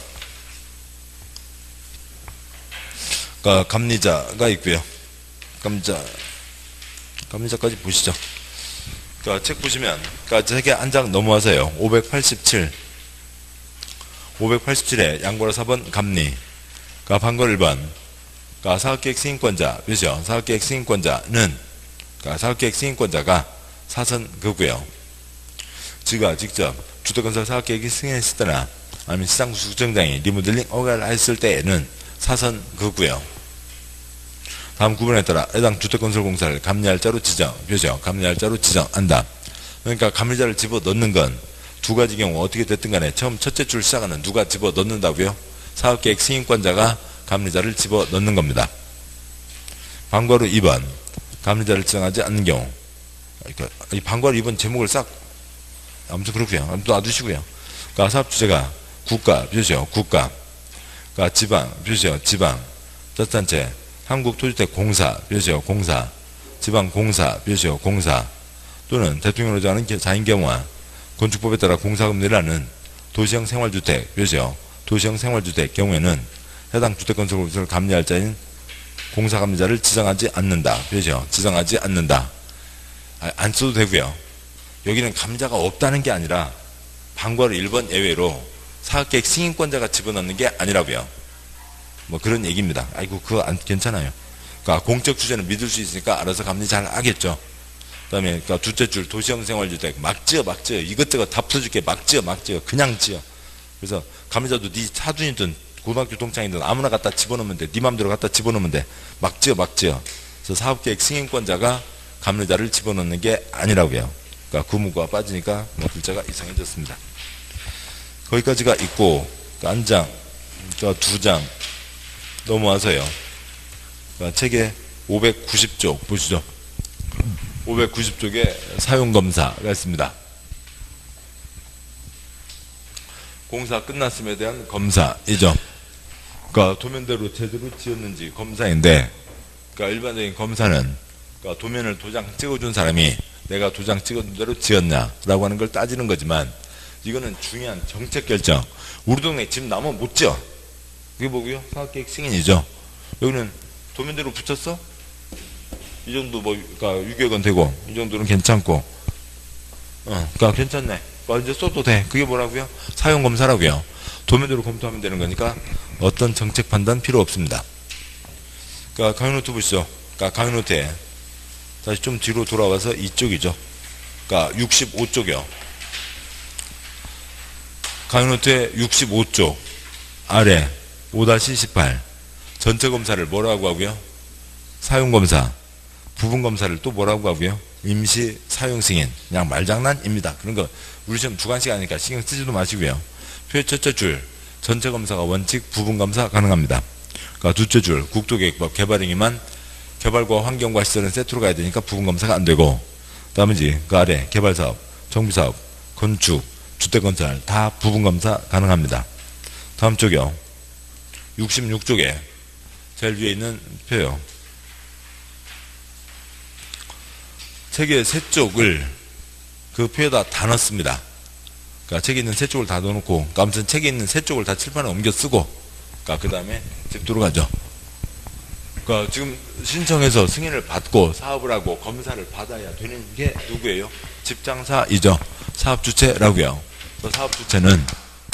그러니까 감리자가 있고요. 감리자 감리자까지 보시죠. 그러니까 책 보시면 그러니까 책에 한 장 넘어와서요. 오백팔십칠 오백팔십칠에 양보라 사 번 감리, 그러니까 방걸 일 번, 그러니까 사업계획 승인권자, 그렇죠? 사업계획 승인권자는, 그러니까 사업계획 승인권자가 사선 그고요. 지가 직접 주택건설 사업계획이 승인했을 때나 아니면 시장구청장이 리모델링 허가를 했을 때에는 사선 그고요. 다음 구분에 따라 해당 주택건설공사를 감리할자로 지정, 그렇죠? 감리할자로 지정한다. 그러니까 감리자를 집어넣는 건 두 가지 경우 어떻게 됐든 간에 처음 첫째 줄 시작하는 누가 집어넣는다고요? 사업계획 승인권자가 감리자를 집어넣는 겁니다. 방과로 이 번, 감리자를 지정하지 않는 경우. 그러니까 이 방과로 이 번 제목을 싹, 아무튼 그렇고요. 아무튼 놔두시고요. 그러니까 사업 주체가 국가, 표시요, 국가. 그러니까 지방, 표시요, 지방. 자치단체, 한국토지택공사, 표시요, 공사. 지방공사, 표시요, 공사. 또는 대통령으로 정하는 자인 경우와 건축법에 따라 공사금리를 하는 도시형 생활주택, 표시요, 도시형 생활주택 경우에는 해당 주택건설공사를 감리할 자인 공사감리자를 지정하지 않는다. 그렇죠? 지정하지 않는다. 아, 안 써도 되고요. 여기는 감리자가 없다는 게 아니라 방과로 일 번 예외로 사업계획 승인권자가 집어넣는 게 아니라고요. 뭐 그런 얘기입니다. 아이고 그거 안 괜찮아요. 그러니까 공적 주제는 믿을 수 있으니까 알아서 감리 잘 하겠죠. 그다음에 그러니까 둘째 줄 도시형 생활주택 막 지어 막 지어 이것저것 다 풀어줄게 막 지어 막 지어 그냥 지어. 그래서 감리자도 네 사둔이든 고등학교 동창이든 아무나 갖다 집어넣으면 돼. 네 맘대로 갖다 집어넣으면 돼. 막 지어 막 지어. 그래서 사업계획 승인권자가 감리자를 집어넣는 게 아니라고요. 그러니까 구문구가 빠지니까 뭐 글자가 이상해졌습니다. 거기까지가 있고 그러니까 한 장, 그러니까 두 장 넘어와서요. 그러니까 책에 오백구십 쪽 보시죠. 오백구십 쪽에 사용검사가 있습니다. 공사 끝났음에 대한 검사이죠. 그러니까 도면대로 제대로 지었는지 검사인데, 그러니까 일반적인 검사는 그러니까 도면을 도장 찍어준 사람이 내가 도장 찍어준 대로 지었냐라고 하는 걸 따지는 거지만, 이거는 중요한 정책 결정. 우리 동네 집 나면 못 지어. 그게 뭐고요? 사업계획 승인이죠. 여기는 도면대로 붙였어? 이 정도 뭐, 그러니까 유격은 되고, 이 정도는 괜찮고, 어, 그러니까 괜찮네. 이제 써도 돼. 그게 뭐라고요? 사용검사라고요. 도면대로 검토하면 되는 거니까 어떤 정책 판단 필요 없습니다. 그러니까 강의노트 보시죠. 그러니까 강의노트에 다시 좀 뒤로 돌아와서 이쪽이죠. 그러니까 육십오 쪽이요. 강의노트의 육십오 쪽 아래 오 십팔 전체 검사를 뭐라고 하고요? 사용검사, 부분검사를 또 뭐라고 하고요? 임시 사용승인. 그냥 말장난입니다. 그런 거 우리 시험 주관식 아니니까 신경 쓰지도 마시고요. 표의 첫째 줄, 전체검사가 원칙, 부분검사 가능합니다. 그러니까 둘째 줄, 국토계획법 개발행위만 개발과 환경과 시설은 세트로 가야 되니까 부분검사가 안 되고, 나머지 그 아래 개발사업, 정비사업, 건축, 주택건설 다 부분검사 가능합니다. 다음 쪽이요. 육십육 쪽에 제일 위에 있는 표요. 책의 세 쪽을 그 표에다 다 넣습니다. 그러니까 책에 있는 세 쪽을 다 넣어놓고, 그러니까 아무튼 책에 있는 세 쪽을 다 칠판에 옮겨 쓰고, 그러니까 그 다음에 집 들어가죠. 그러니까 지금 신청해서 승인을 받고 사업을 하고 검사를 받아야 되는 게 누구예요? 집장사이죠. 사업주체라고요. 그 사업주체는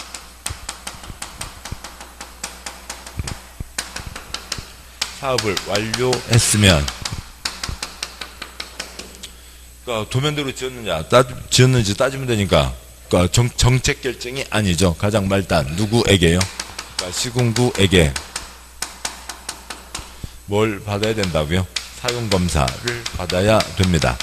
사업을 완료했으면, 그러니까 도면대로 지었느냐, 따, 지었는지 따지면 되니까, 그러니까 정, 정책 결정이 아니죠. 가장 말단 누구에게요? 그러니까 시군구에게 뭘 받아야 된다고요? 사용검사를 받아야 됩니다.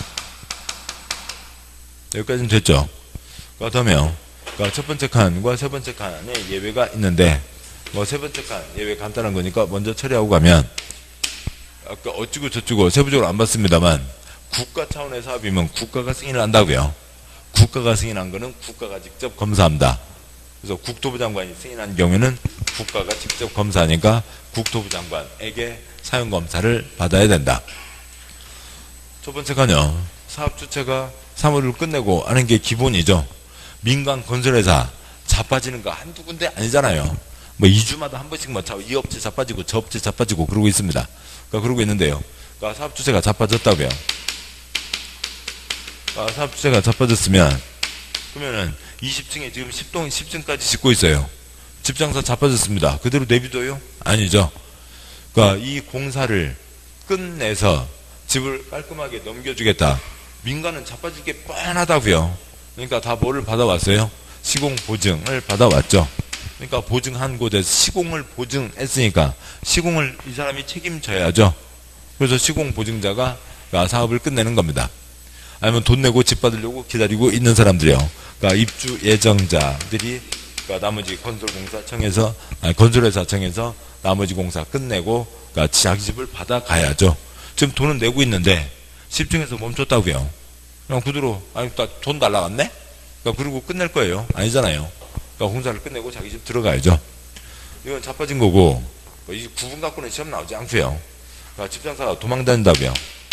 여기까지는 됐죠? 그렇다면 그러니까 첫 번째 칸과 세 번째 칸에 예외가 있는데, 뭐 세 번째 칸 예외 간단한 거니까 먼저 처리하고 가면, 아까 어찌고 저찌고 세부적으로 안 봤습니다만, 국가 차원의 사업이면 국가가 승인을 한다고요. 국가가 승인한 거는 국가가 직접 검사합니다. 그래서 국토부 장관이 승인한 경우에는 국가가 직접 검사하니까 국토부 장관에게 사용검사를 받아야 된다. 첫 번째 칸요. 사업 주체가 사무를 끝내고 하는 게 기본이죠. 민간 건설회사 자빠지는 거 한두 군데 아니잖아요. 뭐 이 주마다 한 번씩 뭐 이 업체 자빠지고 저 업체 자빠지고 그러고 있습니다. 그러니까 그러고 있는데요. 그러니까 사업 주체가 자빠졌다고요. 그러니까 사업 주체가 자빠졌으면, 그러면은 이십 층에 지금 십 동 십 층까지 짓고 있어요. 집장사 자빠졌습니다. 그대로 내비둬요? 아니죠. 그러니까 이 공사를 끝내서 집을 깔끔하게 넘겨주겠다. 민간은 자빠질 게 뻔하다고요. 그러니까 다 뭐를 받아왔어요? 시공 보증을 받아왔죠. 그러니까 보증한 곳에서 시공을 보증했으니까 시공을 이 사람이 책임져야죠. 그래서 시공 보증자가 사업을 끝내는 겁니다. 아니면 돈 내고 집 받으려고 기다리고 있는 사람들이요. 그러니까 입주 예정자들이 그러니까 나머지 건설공사청에서 아니 건설회사청에서 나머지 공사 끝내고 그러니까 자기 집을 받아가야죠. 지금 돈은 내고 있는데 십 층에서 멈췄다고요. 그냥 그대로 아니 돈 날라갔네? 그러니까 그러고 끝낼 거예요. 아니잖아요. 그러니까 공사를 끝내고 자기 집 들어가야죠. 이건 자빠진 거고, 이 구분 갖고는 시험 나오지 않고요. 그러니까 집장사가 도망다닌다고요.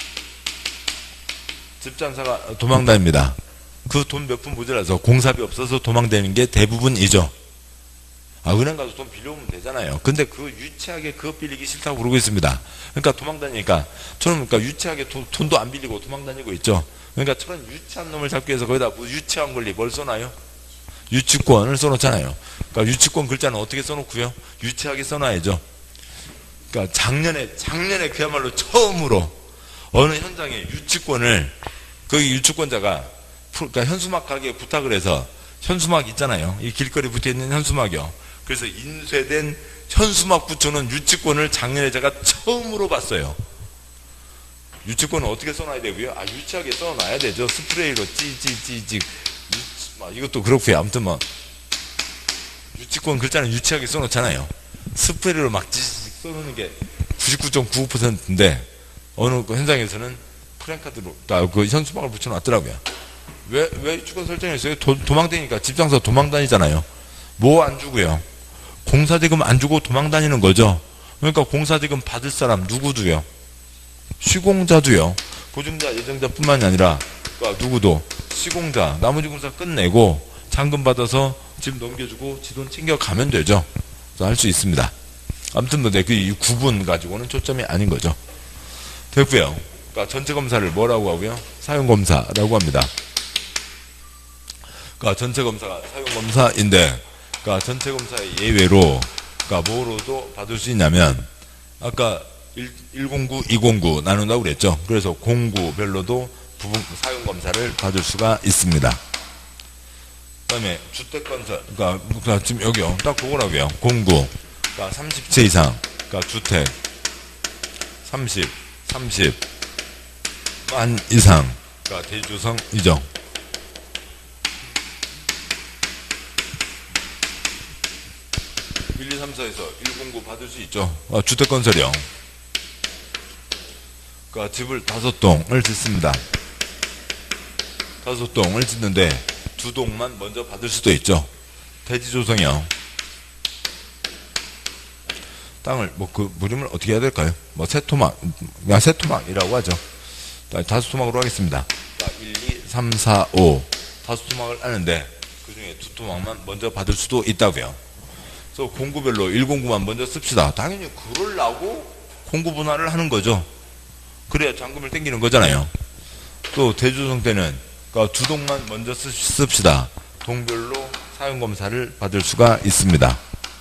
집장사가 도망다닙니다. 그 돈 몇 푼 모자라서 공사비 없어서 도망다니는 게 대부분이죠. 아, 은행 가서 돈 빌려오면 되잖아요. 근데 그 유치하게 그거 빌리기 싫다고 그러고 있습니다. 그러니까 도망다니니까 저는 그러니까 유치하게 도, 돈도 안 빌리고 도망다니고 있죠. 그러니까 저런 유치한 놈을 잡기 위해서 거기다 뭐 유치한 권리 뭘 써놔요? 유치권을 써놓잖아요. 그러니까 유치권 글자는 어떻게 써놓고요? 유치하게 써놔야죠. 그러니까 작년에 작년에 그야말로 처음으로 어느 현장에 유치권을 그 유치권자가 그러니까 현수막 가게에 부탁을 해서 현수막 있잖아요. 이 길거리 붙어있는 현수막이요. 그래서 인쇄된 현수막 붙여놓은 유치권을 작년에 제가 처음으로 봤어요. 유치권은 어떻게 써놔야 되고요? 아, 유치하게 써놔야 되죠. 스프레이로 찌찌찌찌. 이것도 그렇고요. 아무튼 뭐 유치권 글자는 유치하게 써놓잖아요. 스프레이로 막 찌찌 써놓는 게 구십구 점 구오 퍼센트인데 어느 그 현장에서는 프랜카드로 그 현수막을 붙여놨더라고요. 왜, 왜 유치권 설정했어요? 도, 도망다니니까 집장사 도망다니잖아요. 뭐 안 주고요? 공사대금 안 주고 도망다니는 거죠. 그러니까 공사대금 받을 사람 누구도요? 시공자도요. 보증자, 예정자뿐만이 아니라 그러니까 누구도 시공자, 나머지 공사 끝내고 잔금 받아서 집 넘겨주고 지 돈 챙겨가면 되죠. 할 수 있습니다. 아무튼 뭐, 네, 그 구분 가지고는 초점이 아닌 거죠. 됐고요. 그러니까 전체 검사를 뭐라고 하고요? 사용 검사라고 합니다. 그러니까 전체 검사가 사용 검사인데, 그러니까 전체 검사의 예외로, 그러니까 뭐로도 받을 수 있냐면, 아까 일공구, 이공구 나눈다고 그랬죠. 그래서 공구별로도 부분 사용 검사를 받을 수가 있습니다. 그다음에 주택 건설, 그러니까, 그러니까 지금 여기요, 딱 그거라고요. 공구, 그러니까 삼십 채 이상, 그러니까 주택 삼십, 삼십만 이상. 그러니까 대주조성이죠. 일, 이, 삼, 사에서 일공구 받을 수 있죠. 아, 주택건설이요. 그러니까 집을 다섯 동을 짓습니다. 다섯 동을 짓는데 두 동만 먼저 받을 수도 있죠. 대지조성이요. 땅을 뭐 그 무림을 어떻게 해야 될까요? 뭐 세 토막, 그냥 세 토막이라고 하죠. 다섯 토막으로 하겠습니다. 일, 이, 삼, 사, 오 다섯 토막을 하는데 그 중에 두 토막만 먼저 받을 수도 있다고요. 그래서 공구별로 일 공구만 먼저 씁시다. 당연히 그러려고 공구 분할을 하는 거죠. 그래야 잔금을 땡기는 거잖아요. 또 대주조성 때는 그러니까 두 동만 먼저 씁시다. 동별로 사용검사를 받을 수가 있습니다.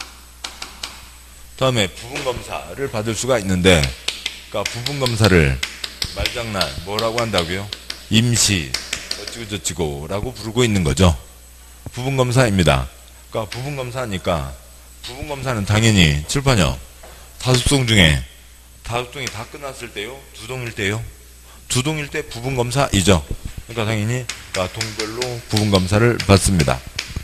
다음에 부분검사를 받을 수가 있는데, 그러니까 부분검사를 말장난 뭐라고 한다고요? 임시 어찌고저찌고라고 부르고 있는 거죠. 부분검사입니다. 그러니까 부분검사니까 부분검사는 당연히 칠판이요. 다섯 동 중에 다섯 동이 다 끝났을 때요? 두 동일 때요? 두 동일 때 부분검사이죠. 그러니까 당연히 그러니까 동별로 부분검사를 받습니다.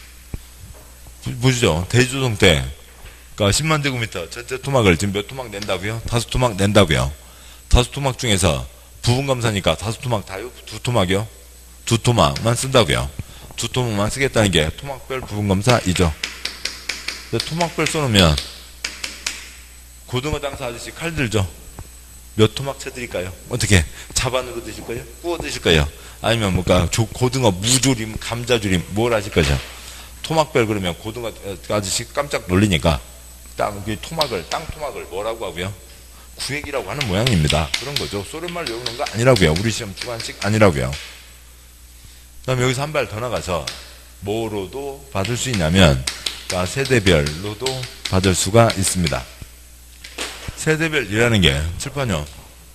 보시죠. 대주조성 때 그러니까 십만 제곱미터 전체 토막을 지금 몇 토막 낸다고요? 다섯 토막 낸다고요. 다섯 토막 중에서 부분검사니까 다섯 토막 다요? 두 토막이요? 두 토막만 쓴다고요. 두 토막만 쓰겠다는 게 토막별 부분검사이죠. 토막별 써놓으면 고등어 장사 아저씨 칼 들죠? 몇 토막 쳐드릴까요? 어떻게? 자반으로 드실 거예요? 구워 드실 거예요? 아니면 뭔가 고등어 무조림, 감자조림 뭘 하실 거죠? 토막별 그러면 고등어 아저씨 깜짝 놀리니까 땅, 그 토막을, 땅 토막을 뭐라고 하고요? 구획이라고 하는 모양입니다. 그런 거죠. 소련말 외우는 거 아니라고요. 우리 시험 주관식 아니라고요. 그 다음에 여기서 한 발 더 나가서 뭐로도 받을 수 있냐면 그러니까 세대별로도 받을 수가 있습니다. 세대별이라는 게 칠판요.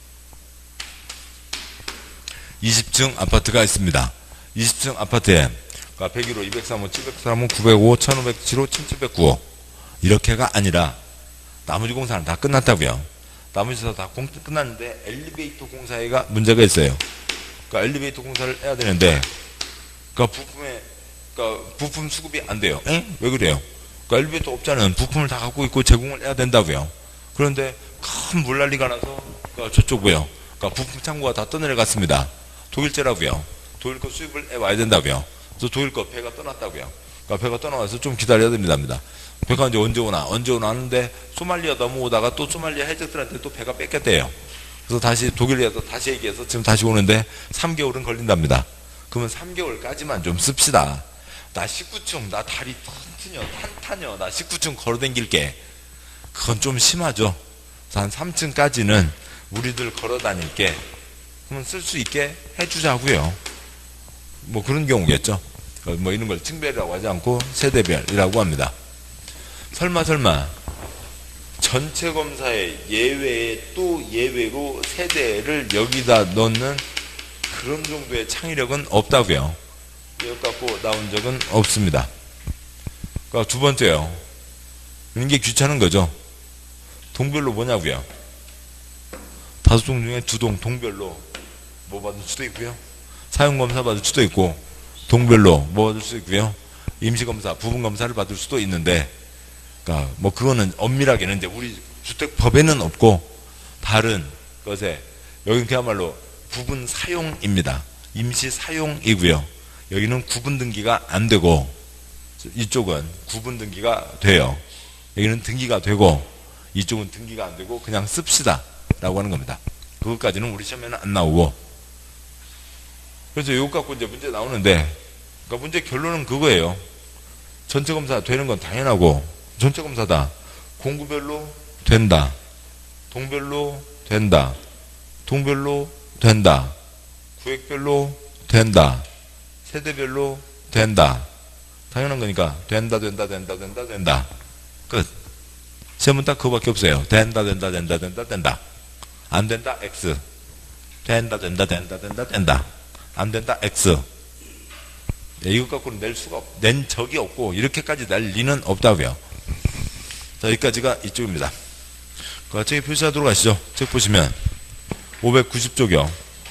이십 층 아파트가 있습니다. 이십 층 아파트에 그러니까 백일 호, 이백삼 호, 칠백삼 호, 구백오 호, 천오백칠 호, 천칠백구 호 이렇게가 아니라 나머지 공사는 다 끝났다고요. 나머지 다 공, 끝났는데 엘리베이터 공사가 문제가 있어요. 그러니까 엘리베이터 공사를 해야 되는데 그러니까 부품에 그러니까 부품 수급이 안 돼요. 에? 왜 그래요? 그러니까 엘리베이터 업자는 부품을 다 갖고 있고 제공을 해야 된다고요. 그런데 큰 물난리가 나서 그러니까 저쪽 뭐요? 그러니까 부품 창고가 다 떠내려갔습니다. 독일제라고요. 독일 거 수입을 해 와야 된다고요. 그래서 독일 거 배가 떠났다고요. 그러니까 배가 떠나와서 좀 기다려야 됩니다. 배가 이제 언제 오나 언제 오나 하는데 소말리아 넘어오다가 또 소말리아 해적들한테 또 배가 뺏겼대요. 그래서 다시 독일에서 다시 얘기해서 지금 다시 오는데 삼 개월은 걸린답니다. 그러면 삼 개월까지만 좀 씁시다. 나 십구 층 나 다리 튼튼여 탄탄여 나 십구 층 걸어댕길게. 그건 좀 심하죠. 한 삼 층까지는 우리들 걸어다닐게. 그러면 쓸 수 있게 해주자고요. 뭐 그런 경우겠죠. 뭐 이런 걸 층별이라고 하지 않고 세대별이라고 합니다. 설마 설마 전체 검사의 예외에 또 예외로 세대를 여기다 넣는 그런 정도의 창의력은 없다고요. 이것 갖고 나온 적은 없습니다. 그러니까 두 번째요. 이런 게 귀찮은 거죠. 동별로 뭐냐고요. 다섯 동 중에 두 동 동별로 뭐 받을 수도 있고요. 사용검사 받을 수도 있고 동별로 뭐 받을 수도 있고요. 임시검사, 부분검사를 받을 수도 있는데 그러니까 뭐 그거는 엄밀하게는 이제 우리 주택법에는 없고 다른 것에 여기는 그야말로 부분 사용입니다. 임시 사용이고요. 여기는 구분 등기가 안 되고 이쪽은 구분 등기가 돼요. 여기는 등기가 되고 이쪽은 등기가 안 되고 그냥 씁시다 라고 하는 겁니다. 그것까지는 우리 시험에는 안 나오고 그래서 이거 갖고 이제 문제 나오는데 그러니까 문제 결론은 그거예요. 전체 검사 되는 건 당연하고 전체 검사다. 공구별로 된다. 동별로 된다. 동별로 된다. 구획별로 된다. 세대별로 된다. 당연한 거니까 된다 된다 된다 된다 된다. 끝. 시험은 딱 그거밖에 없어요. 된다 된다 된다 된다 된다. 안 된다 X. 된다 된다 된다 된다 된다. 안 된다 X. 네, 이것 갖고는 낼 수가 없, 낸 적이 없고 이렇게까지 낼 리는 없다고요. 자, 여기까지가 이쪽입니다. 그 책에 표시하도록 하시죠. 책 보시면 오백구십 조요.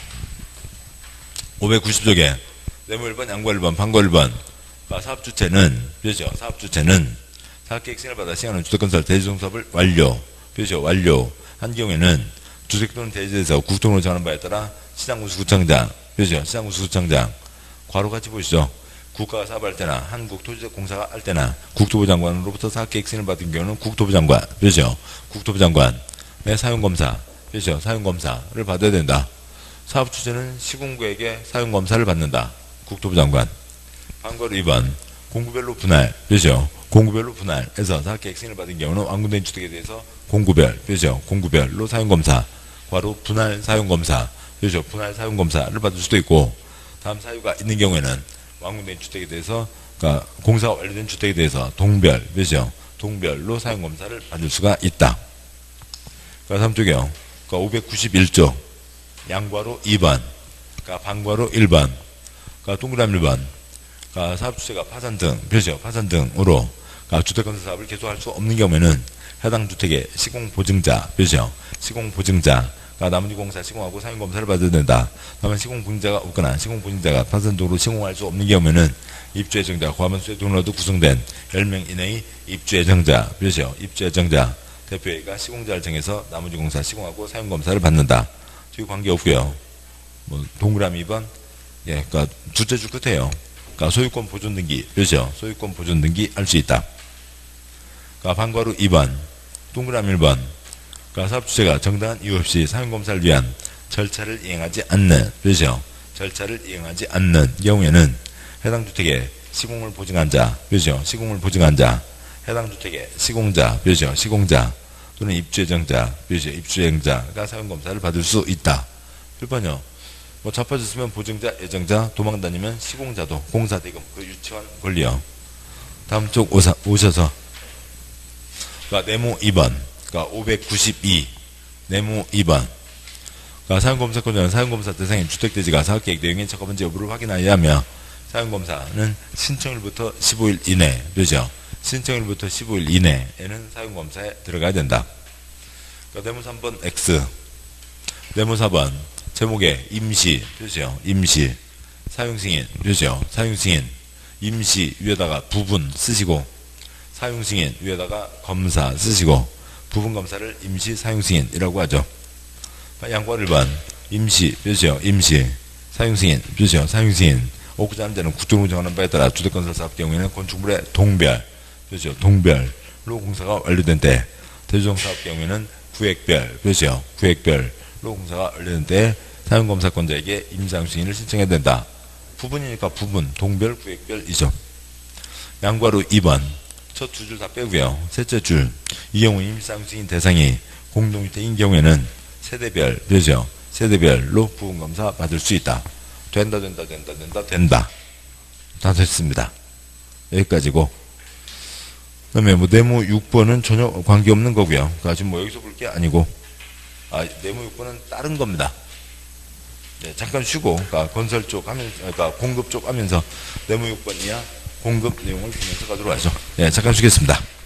오백구십 조에 내무 일 번, 양과 일 번, 방과 일 번. 그러니까 사업주체는, 그죠? 사업주체는 사업계획 승인을 받아 시행하는 주택건설 대지종사업을 완료, 그죠? 완료 한 경우에는 주택 또는 대지에서 국토부로 정하는 바에 따라 시장군수구청장, 그죠? 시장군수구청장, 괄호 같이 보시죠. 국가가 사업할 때나 한국토지공사가 할 때나 국토부 장관으로부터 사업계획 승인을 받은 경우는 국토부 장관, 그죠? 국토부 장관의 사용검사, 그죠? 사용검사를 받아야 된다. 사업 주체는 시군구에게 사용검사를 받는다. 국토부 장관. 방과로 이 번 공구별로 분할, 그죠? 공구별로 분할해서 사업계획 승인을 받은 경우는 완공된 주택에 대해서 공구별, 그죠? 공구별로 사용검사, 괄호 분할 사용검사, 그죠? 분할 사용검사를 받을 수도 있고, 다음 사유가 있는 경우에는 완공된 주택에 대해서, 그러니까 공사가 완료된 주택에 대해서 동별, 그죠? 동별로 사용검사를 받을 수가 있다. 그러니까 삼 쪽이요. 그러니까 오백구십일 조 양괄호 이 번, 그러니까 방괄호 일 번, 그러니까 동그라미 일 번, 그러니까 사업주체가 파산 등, 그죠? 파산 등으로 그러니까 주택건설 사업을 계속할 수 없는 경우에는 해당 주택의 시공보증자, 그죠? 시공보증자, 그러니까 나머지 공사 시공하고 사용검사를 받아야 된다. 다만 시공보증자가 없거나 시공보증자가 파산 등으로 시공할 수 없는 경우에는 입주예정자, 과반수의 등으로도 구성된 열 명 이내의 입주예정자, 그죠? 입주예정자, 대표회의가 시공자를 정해서 나머지 공사 시공하고 사용검사를 받는다. 저기 관계없고요. 뭐 동그라미 이 번, 예, 그러니까 둘째 줄 끝에요. 그러니까 소유권 보존 등기, 그렇죠? 소유권 보존 등기 할 수 있다. 그러니까 방과로 이 번, 동그라미 일 번. 그러니까 사업주체가 정당한 이유 없이 사용검사를 위한 절차를 이행하지 않는, 그렇죠? 절차를 이행하지 않는 경우에는 해당 주택의 시공을 보증한 자, 그렇죠? 시공을 보증한 자, 해당 주택의 시공자, 그렇죠? 시공자 또는 입주예정자, 그렇죠? 입주예정자가 사용검사를 받을 수 있다. 일 번요. 뭐 자빠졌으면 보증자, 예정자, 도망다니면 시공자도 공사대금, 그 유치원 권리요. 다음 쪽 오사, 오셔서 그러니까 네모 이 번, 그러니까 오백구십이 네모 이 번. 그러니까 사용검사권자는 사용검사 대상인 주택대지가 사업계획 내용인 적합한지 여부를 확인하여야 하며 사용검사는 신청일부터 십오 일 이내, 그렇죠? 신청일부터 십오 일 이내에는 사용검사에 들어가야 된다. 그러니까 네모 삼 번 X, 네모 사 번 제목에 임시, 그렇죠? 임시, 사용승인, 그렇죠? 사용승인, 임시 위에다가 부분 쓰시고, 사용승인 위에다가 검사 쓰시고, 부분검사를 임시 사용승인이라고 하죠. 양과 일 번, 임시, 그렇죠? 임시, 사용승인, 그렇죠? 사용승인, 옥구자 함자는 국토부로 정하는 바에 따라 주택건설 사업 경우에는 건축물의 동별, 그렇죠? 동별로 공사가 완료된 때, 대주정 사업 경우에는 구획별, 그렇죠? 구획별로 공사가 완료된 때 사용검사권자에게 임시사용승인을 신청해야 된다. 부분이니까 부분, 동별, 구획별이죠. 양괄호 이 번, 첫 두 줄 다 빼고요. 셋째 줄, 이 경우 임시사용승인 대상이 공동주택인 경우에는 세대별, 그렇죠? 세대별로 부분검사 받을 수 있다. 된다, 된다, 된다, 된다, 된다. 다 됐습니다. 여기까지고. 그 다음에 뭐 네모 육 번은 전혀 관계없는 거고요. 그러니까 지금 뭐 여기서 볼 게 아니고, 아, 네모 육 번은 다른 겁니다. 네, 잠깐 쉬고, 그러니까 건설 쪽 하면서, 그러니까 공급 쪽 하면서 네모 육 번 이하 공급 내용을 보면서 가도록 하죠. 네, 잠깐 쉬겠습니다.